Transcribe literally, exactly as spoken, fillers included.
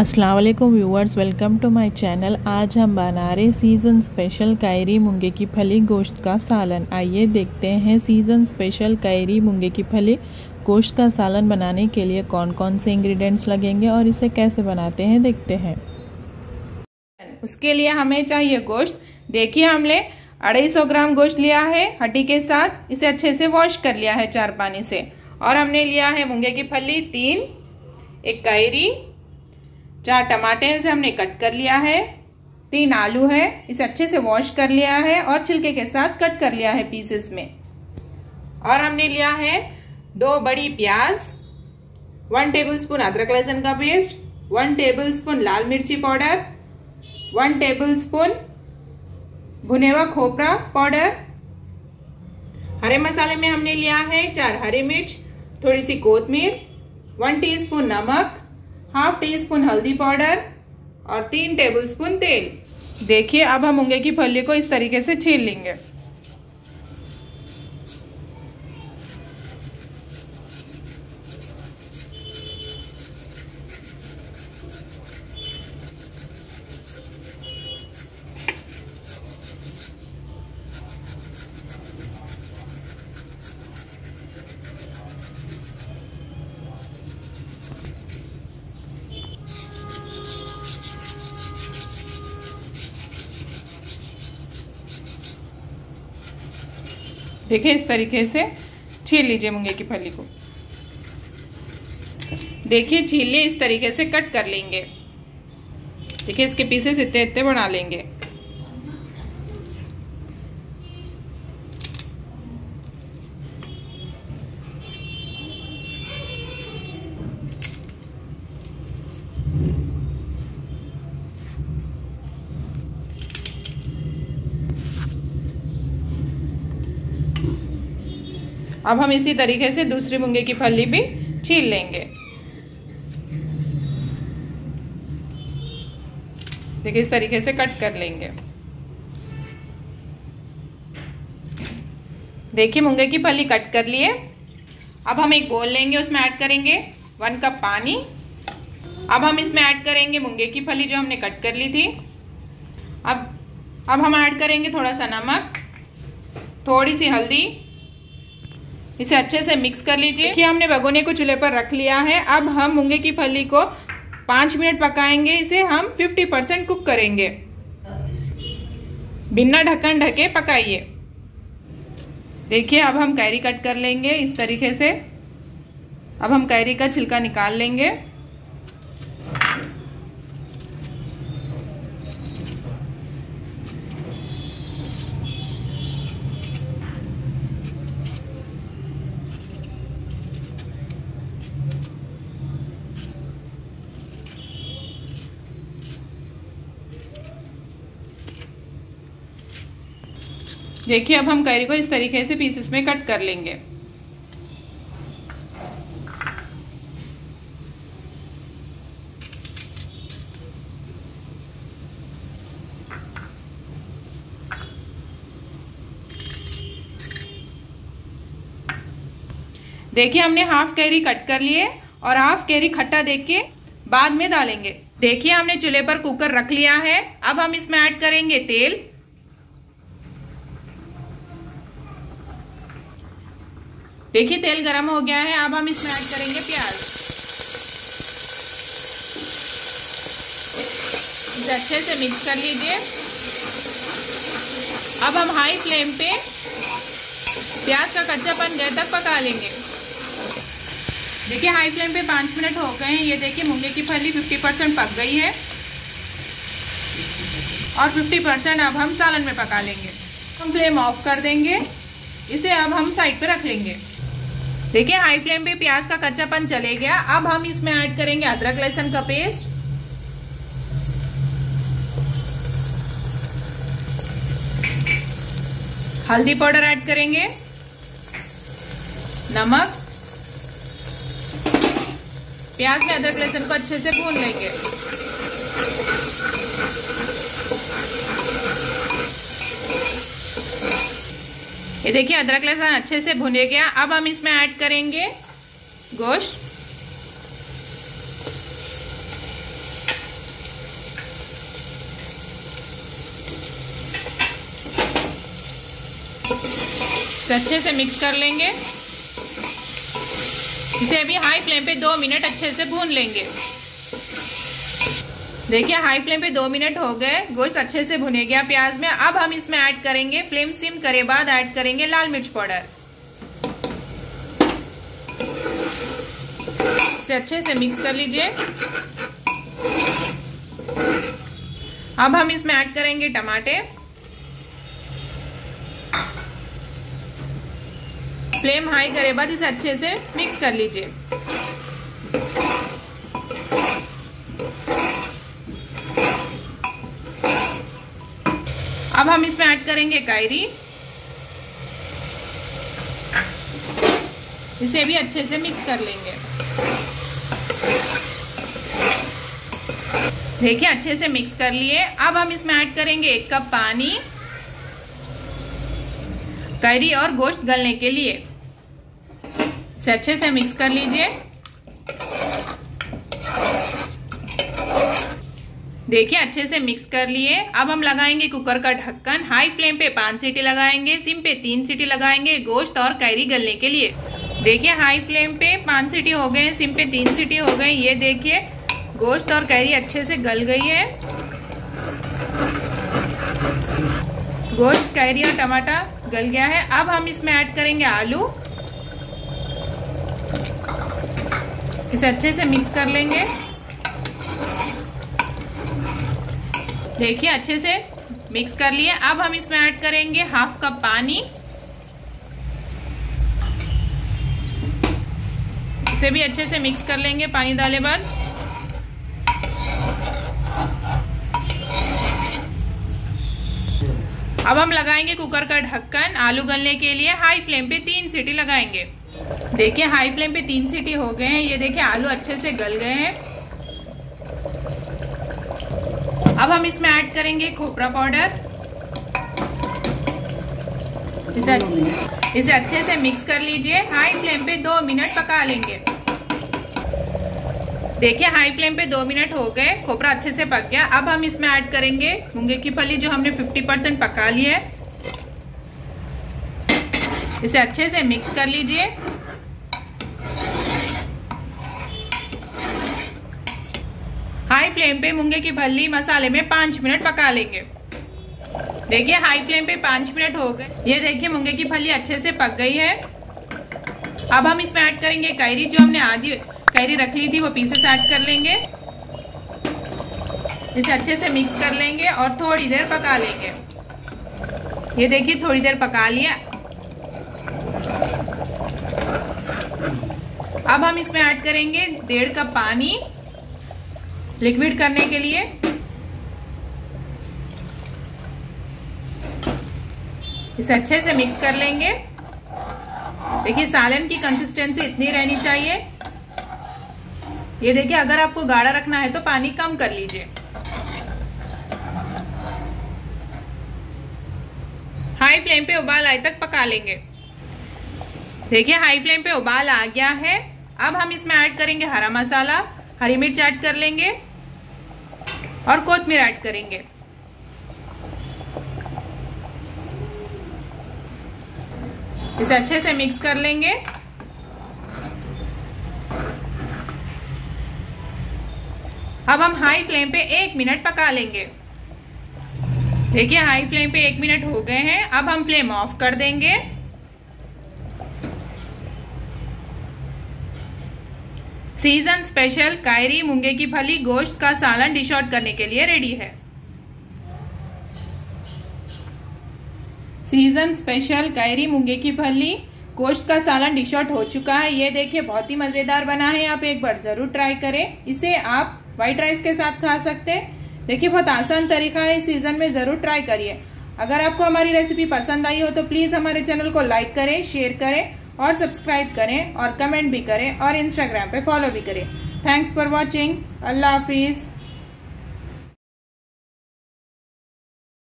अस्सलाम वालेकुम viewers, welcome to my channel. आज हम बना रहे सीज़न स्पेशल कैरी मूंगे की फली गोश्त का सालन। आइए देखते हैं सीज़न स्पेशल कैरी मूंगे की फली गोश्त का सालन बनाने के लिए कौन कौन से इंग्रेडिएंट्स लगेंगे और इसे कैसे बनाते हैं, देखते हैं। उसके लिए हमें चाहिए गोश्त। देखिए हमने अढ़ाई सौ ग्राम गोश्त लिया है हड्डी के साथ। इसे अच्छे से वॉश कर लिया है चार पानी से। और हमने लिया है मूंगे की फली तीन, एक कैरी, चार टमाटे इसे हमने कट कर लिया है, तीन आलू है इसे अच्छे से वॉश कर लिया है और छिलके के साथ कट कर लिया है पीसेस में। और हमने लिया है दो बड़ी प्याज, वन टेबलस्पून अदरक लहसुन का पेस्ट, वन टेबलस्पून लाल मिर्ची पाउडर, वन टेबलस्पून भुने हुआ खोपरा पाउडर। हरे मसाले में हमने लिया है चार हरी मिर्च, थोड़ी सी कोतमीर, वन टीस्पून नमक, हाफ टी स्पून हल्दी पाउडर और तीन टेबलस्पून तेल। देखिए अब हम मूंगे की फली को इस तरीके से छील लेंगे। देखिए इस तरीके से छील लीजिए मूंगे की फली को। देखिए छील लिए, इस तरीके से कट कर लेंगे। देखिए इसके पीसेस इतने इतने बना लेंगे। अब हम इसी तरीके से दूसरी मूंगे की फली भी छील लेंगे। देखिए इस तरीके से कट कर लेंगे। देखिए मूंगे की फली कट कर लिए। अब हम एक बोल लेंगे, उसमें ऐड करेंगे वन कप पानी। अब हम इसमें ऐड करेंगे मूंगे की फली जो हमने कट कर ली थी। अब अब हम ऐड करेंगे थोड़ा सा नमक, थोड़ी सी हल्दी। इसे अच्छे से मिक्स कर लीजिए। देखिए हमने भगोने को चूल्हे पर रख लिया है। अब हम मूंगे की फली को पाँच मिनट पकाएंगे। इसे हम पचास परसेंट कुक करेंगे। बिना ढक्कन ढके पकाइए। देखिए अब हम कैरी कट कर लेंगे इस तरीके से। अब हम कैरी का छिलका निकाल लेंगे। देखिए अब हम कैरी को इस तरीके से पीसेस में कट कर लेंगे। देखिए हमने हाफ कैरी कट कर लिए और हाफ कैरी खट्टा देख के बाद में डालेंगे। देखिए हमने चूल्हे पर कुकर रख लिया है। अब हम इसमें ऐड करेंगे तेल। देखिए तेल गरम हो गया है। अब हम इसमें ऐड करेंगे प्याज। इसे अच्छे से मिक्स कर लीजिए। अब हम हाई फ्लेम पे प्याज का कच्चापन गए तक पका लेंगे। देखिए हाई फ्लेम पे पाँच मिनट हो गए हैं। ये देखिए मूंगे की फली पचास परसेंट पक गई है और पचास परसेंट अब हम सालन में पका लेंगे। हम फ्लेम ऑफ कर देंगे। इसे अब हम साइड पे रख लेंगे। देखिए हाई फ्लेम पे प्याज का कच्चापन चले गया। अब हम इसमें ऐड करेंगे अदरक लहसुन का पेस्ट, हल्दी पाउडर ऐड करेंगे, नमक। प्याज में अदरक लहसुन को अच्छे से भून लेंगे। ये देखिए अदरक लहसुन अच्छे से भुने गया। अब हम इसमें ऐड करेंगे गोश्त। इसे अच्छे से मिक्स कर लेंगे। इसे अभी हाई फ्लेम पे दो मिनट अच्छे से भून लेंगे। देखिए हाई फ्लेम पे दो मिनट हो गए, गोश्त अच्छे से भुने गया प्याज में। अब हम इसमें ऐड करेंगे, फ्लेम सिम करे बाद ऐड करेंगे लाल मिर्च पाउडर। इसे अच्छे से मिक्स कर लीजिए। अब हम इसमें ऐड करेंगे टमाटे। फ्लेम हाई करे बाद इसे अच्छे से मिक्स कर लीजिए। अब हम इसमें ऐड करेंगे कायरी। इसे भी अच्छे से मिक्स कर लेंगे। देखिए अच्छे से मिक्स कर लिए। अब हम इसमें ऐड करेंगे एक कप पानी, कायरी और गोश्त गलने के लिए। इसे अच्छे से मिक्स कर लीजिए। देखिए अच्छे से मिक्स कर लिए। अब हम लगाएंगे कुकर का ढक्कन। हाई फ्लेम पे पांच सीटी लगाएंगे, सिम पे तीन सीटी लगाएंगे गोश्त और कायरी गलने के लिए। देखिए हाई फ्लेम पे पांच सीटी हो गए, सिम पे तीन सीटी हो गई। ये देखिए गोश्त और कायरी अच्छे से गल गई है। गोश्त, कायरी और टमाटर गल गया है। अब हम इसमें ऐड करेंगे आलू। इसे अच्छे से मिक्स कर लेंगे। देखिए अच्छे से मिक्स कर लिए। अब हम इसमें ऐड करेंगे हाफ कप पानी। इसे भी अच्छे से मिक्स कर लेंगे पानी डाले बाद। अब हम लगाएंगे कुकर का ढक्कन आलू गलने के लिए। हाई फ्लेम पे तीन सीटी लगाएंगे। देखिए हाई फ्लेम पे तीन सीटी हो गए हैं। ये देखिए आलू अच्छे से गल गए हैं। अब हम इसमें ऐड करेंगे खोपरा पाउडर। इसे इसे अच्छे से मिक्स कर लीजिए। हाई फ्लेम पे दो मिनट पका लेंगे। देखिए हाई फ्लेम पे दो मिनट हो गए, खोपरा अच्छे से पक गया। अब हम इसमें ऐड करेंगे मूंगे की फली जो हमने पचास परसेंट पका ली है। इसे अच्छे से मिक्स कर लीजिए। हाई फ्लेम पे मूंगे की फली मसाले में पांच मिनट पका लेंगे। देखिए हाई फ्लेम पे पांच मिनट हो गए। ये देखिए मूंगे की फली अच्छे से पक गई है। अब हम इसमें ऐड करेंगे कायरी। जो हमने आधी कायरी रख ली थी वो पीसेस ऐड कर लेंगे। इसे अच्छे से मिक्स कर लेंगे और थोड़ी देर पका लेंगे। ये देखिए थोड़ी देर पका लिया। अब हम इसमें ऐड करेंगे डेढ़ कप पानी लिक्विड करने के लिए। इसे अच्छे से मिक्स कर लेंगे। देखिए सालन की कंसिस्टेंसी इतनी रहनी चाहिए। ये देखिए अगर आपको गाढ़ा रखना है तो पानी कम कर लीजिए। हाई फ्लेम पे उबाल आए तक पका लेंगे। देखिए हाई फ्लेम पे उबाल आ गया है। अब हम इसमें ऐड करेंगे हरा मसाला, हरी मिर्च ऐड कर लेंगे और कोथिमीर ऐड करेंगे। इसे अच्छे से मिक्स कर लेंगे। अब हम हाई फ्लेम पे एक मिनट पका लेंगे। देखिए हाई फ्लेम पे एक मिनट हो गए हैं। अब हम फ्लेम ऑफ कर देंगे। सीजन स्पेशल कायरी मूंगे की फली गोश्त का सालन डिश आउट करने के लिए रेडी है। सीजन स्पेशल कायरी मूंगे की फली गोश्त का सालन डिश आउट हो चुका है। ये देखिए बहुत ही मजेदार बना है। आप एक बार जरूर ट्राई करें। इसे आप व्हाइट राइस के साथ खा सकते हैं। देखिए बहुत आसान तरीका है, इस सीजन में जरूर ट्राई करिए। अगर आपको हमारी रेसिपी पसंद आई हो तो प्लीज हमारे चैनल को लाइक करें, शेयर करें और सब्सक्राइब करें और कमेंट भी करें और इंस्टाग्राम पे फॉलो भी करें। Thanks for watching. अल्लाह हाफिज।